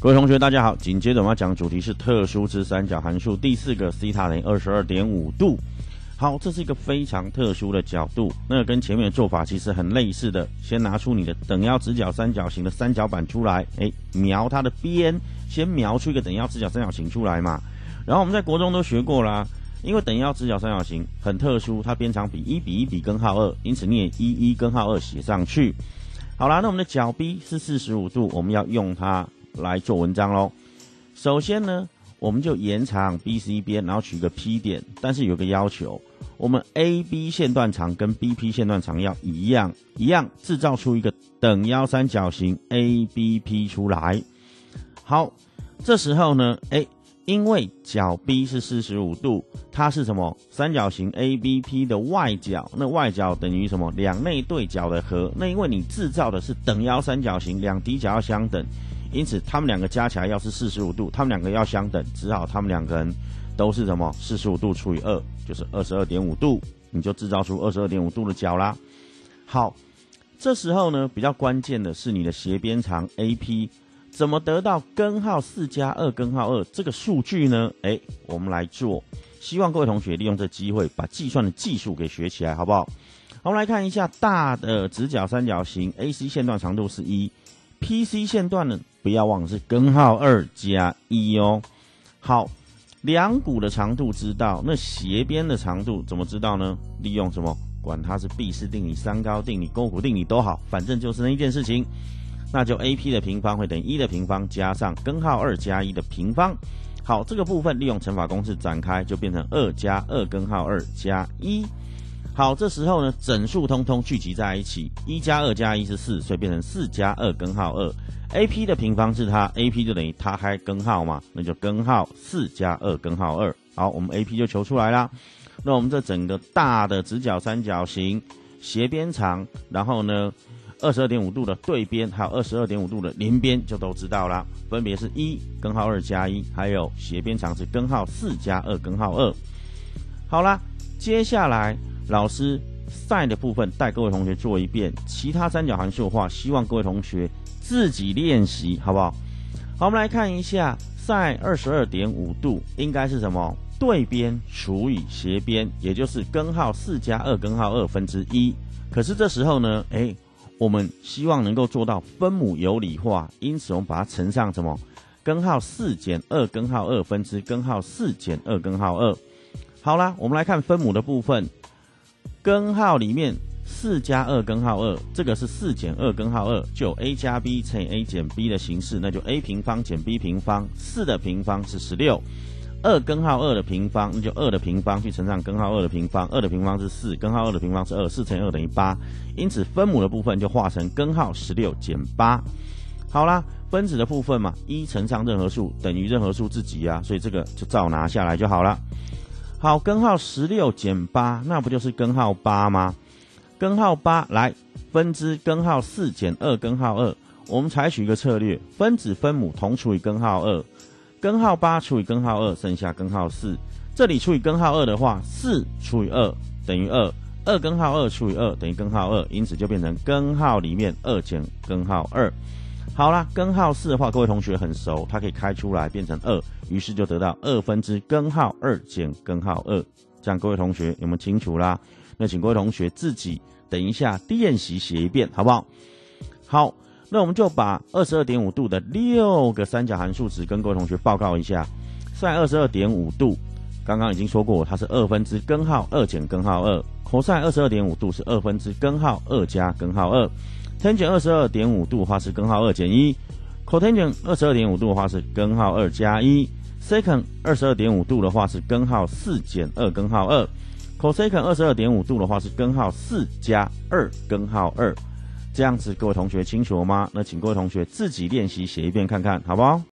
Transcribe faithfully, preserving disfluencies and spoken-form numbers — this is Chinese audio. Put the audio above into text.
各位同学，大家好。紧接着我们要讲的主题是特殊之三角函数第四个西塔等于 二十二点五 度。好，这是一个非常特殊的角度，那跟前面的做法其实很类似的。先拿出你的等腰直角三角形的三角板出来，哎，描它的边，先描出一个等腰直角三角形出来嘛。然后我们在国中都学过啦，因为等腰直角三角形很特殊，它边长比一比一比根号二，因此你也一一根号二写上去。好啦，那我们的角 B 是四十五度，我们要用它来做文章咯。首先呢，我们就延长 B C 边，然后取一个 P 点，但是有个要求，我们 A B 线段长跟 B P 线段长要一样，一样制造出一个等腰三角形 A B P 出来。好，这时候呢，哎，因为角 B 是四十五度，它是什么？三角形 A B P 的外角，那外角等于什么？两内对角的和。那因为你制造的是等腰三角形，两底角要相等。因此，他们两个加起来要是四十五度，他们两个要相等，只好他们两个人都是什么？四十五度除以二，就是二十二点五度，你就制造出二十二点五度的角啦。好，这时候呢，比较关键的是你的斜边长 A P 怎么得到根号四加二根号二这个数据呢？哎，我们来做，希望各位同学利用这机会把计算的技术给学起来，好不好？好，我们来看一下大的直角三角形 A C 线段长度是一。P C 线段呢，不要忘了是根号二加一哦。好，两股的长度知道，那斜边的长度怎么知道呢？利用什么？管它是毕氏定理、三高定理、勾股定理都好，反正就是那一件事情。那就 A P 的平方会等于一的平方加上根号二加一的平方。好，这个部分利用乘法公式展开，就变成二加二根号二加一。好，这时候呢，整数通通聚集在一起，一加二加一是四，所以变成四加二根号二。A P 的平方是它 ，A P 就等于它开根号嘛，那就根号四加二根号二。好，我们 A P 就求出来啦。那我们这整个大的直角三角形斜边长，然后呢 二十二点五 度的对边，还有 二十二点五 度的邻边就都知道啦，分别是一根号二加一，还有斜边长是根号四加二根号二。好啦，接下来老师 sin 的部分带各位同学做一遍，其他三角函数的话，希望各位同学自己练习，好不好？好，我们来看一下 sin 二十二点五 度应该是什么？对边除以斜边，也就是根号四加二根号二分之一。可是这时候呢，哎，我们希望能够做到分母有理化，因此我们把它乘上什么？根号四减二根号二分之根号四减二根号二。好啦，我们来看分母的部分。根号里面四加二根号二，这个是四减二根号二，就有 a 加 b 乘以 a 减 b 的形式，那就 a 平方减 b 平方，四的平方是十六，二根号二的平方，那就二的平方去乘上根号二的平方，二的平方是四，根号二的平方是二，四乘以二等于八，因此分母的部分就化成根号十六减八。好啦，分子的部分嘛，一乘上任何数等于任何数自己啊，所以这个就照拿下来就好了。好，根号十六减八，那不就是根号八吗？根号八来分之根号四减二根号二，我们采取一个策略，分子分母同除以根号二，根号八除以根号二，剩下根号四。这里除以根号二的话，四除以二等于二，二根号二除以二等于根号二，因此就变成根号里面二减根号二。好啦，根号四的话，各位同学很熟，它可以开出来变成二，于是就得到二分之根号二减根号二。这样各位同学有没有清楚啦？那请各位同学自己等一下练习写一遍，好不好？好，那我们就把 二十二点五 度的六个三角函数值跟各位同学报告一下。sin 二十二点五 度，刚刚已经说过，它是二分之根号二减根号二。cos 二十二点五 度是二分之根号二加根号二。tangent 二十二点五 度的话是根号二减一 ，cotangent 二十二点五 度的话是根号二加一 ，secant 二十二点五 度的话是根号四减二根号二 ，cosecant 二十二点五 度的话是根号四加二根号二。这样子各位同学清楚了吗？那请各位同学自己练习写一遍看看，好不好？